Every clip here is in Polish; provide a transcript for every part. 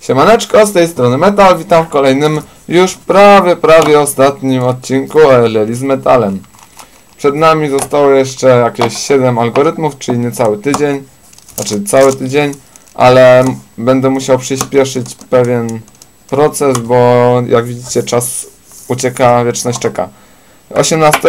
Siemaneczko, z tej strony Metal, witam w kolejnym, już prawie ostatnim odcinku o LLI z Metalem. Przed nami zostało jeszcze jakieś 7 algorytmów, czyli niecały tydzień, znaczy cały tydzień, ale będę musiał przyspieszyć pewien proces, bo jak widzicie czas ucieka, wieczność czeka. 18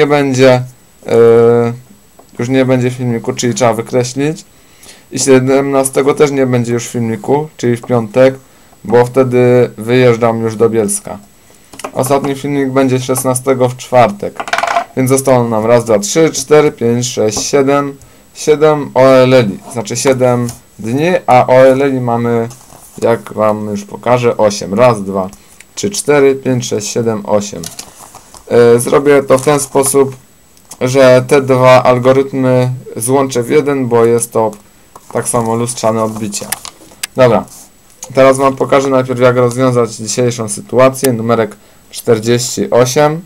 już nie będzie filmiku, czyli trzeba wykreślić. I 17 też nie będzie już filmiku, czyli w piątek, bo wtedy wyjeżdżam już do Bielska. Ostatni filmik będzie 16 w czwartek. Więc zostało nam raz, 2, 3, 4, 5, 6, 7. 7 OLLI, znaczy 7 dni, a OLLI mamy, jak wam już pokażę, 8. Raz, 2, 3, 4, 5, 6, 7, 8. Zrobię to w ten sposób, że te dwa algorytmy złączę w jeden, bo jest to tak samo lustrzane odbicie. Dobra, teraz wam pokażę najpierw, jak rozwiązać dzisiejszą sytuację. Numerek 48.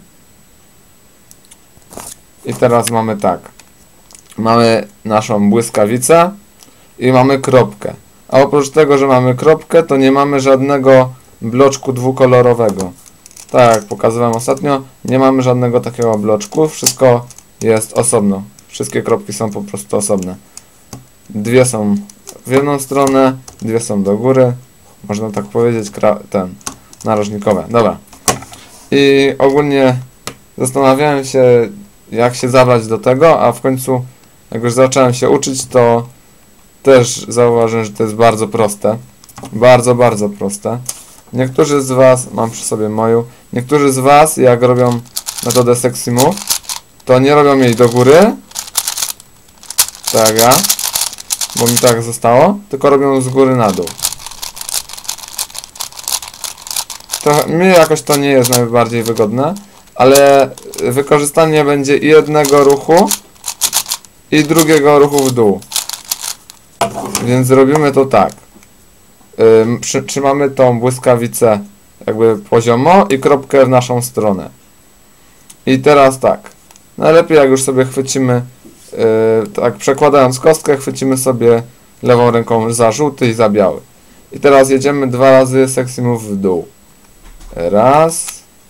I teraz mamy tak. Mamy naszą błyskawicę i mamy kropkę. A oprócz tego, że mamy kropkę, to nie mamy żadnego bloczku dwukolorowego. Tak jak pokazywałem ostatnio, nie mamy żadnego takiego bloczku. Wszystko jest osobno. Wszystkie kropki są po prostu osobne. Dwie są w jedną stronę, dwie są do góry. Można tak powiedzieć, narożnikowe. Dobra. I ogólnie zastanawiałem się, jak się zabrać do tego, a w końcu, jak już zacząłem się uczyć, to też zauważyłem, że to jest bardzo proste. Bardzo proste. Niektórzy z was, mam przy sobie moją, niektórzy z was, jak robią metodę Sexy Move, to nie robią jej do góry, tak ja, bo mi tak zostało, tylko robią z góry na dół. Mi jakoś to nie jest najbardziej wygodne, ale wykorzystanie będzie i jednego ruchu, i drugiego ruchu w dół. Więc robimy to tak. Trzymamy tą błyskawicę jakby poziomo i kropkę w naszą stronę. I teraz tak. Najlepiej jak już sobie chwycimy, tak przekładając kostkę, chwycimy sobie lewą ręką za żółty i za biały. I teraz jedziemy 2 razy Sexy Move w dół. Raz.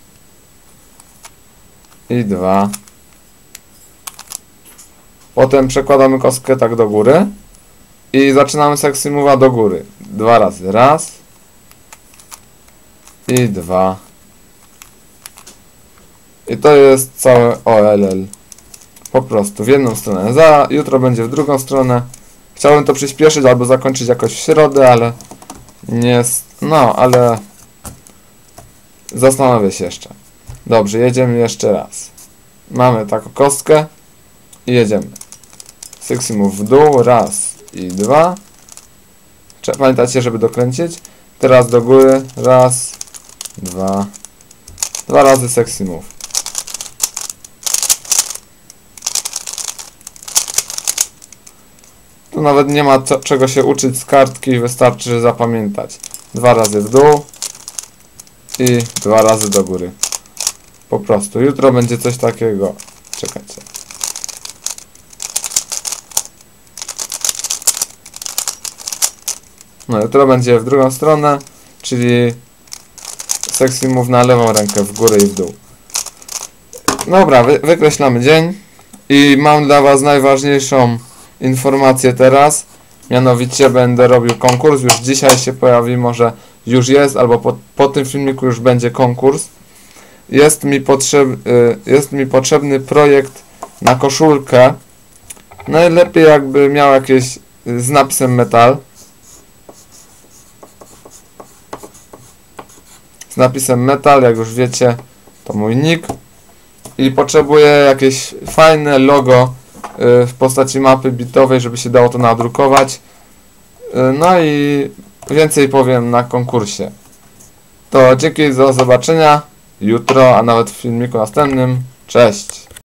I 2. Potem przekładamy kostkę tak do góry. I zaczynamy Sexy Move'a do góry. 2 razy. Raz. I 2. I to jest całe OLL. Po prostu w jedną stronę. Jutro będzie w drugą stronę. Chciałbym to przyspieszyć albo zakończyć jakoś w środę, ale nie... No, ale... Zastanowię się jeszcze. Dobrze, jedziemy jeszcze raz. Mamy taką kostkę. I jedziemy. Sexy Move w dół. Raz i 2. Pamiętajcie, żeby dokręcić. Teraz do góry. Raz, 2. 2 razy Sexy Move. Tu nawet nie ma czego się uczyć z kartki, wystarczy zapamiętać. 2 razy w dół i 2 razy do góry. Po prostu. Jutro będzie coś takiego. Czekajcie. No, jutro będzie w drugą stronę, czyli Sexy Move na lewą rękę, w górę i w dół. Dobra, wykreślamy dzień i mam dla was najważniejszą informację teraz. Mianowicie będę robił konkurs. Już dzisiaj się pojawi, może już jest, albo po tym filmiku już będzie konkurs. Jest mi potrzebny projekt na koszulkę. Najlepiej jakby miał jakieś z napisem Metal. Z napisem Metal, jak już wiecie, to mój nick. I potrzebuję jakieś fajne logo w postaci mapy bitowej, żeby się dało to nadrukować. No i więcej powiem na konkursie. To dzięki, do zobaczenia jutro, a nawet w filmiku następnym. Cześć!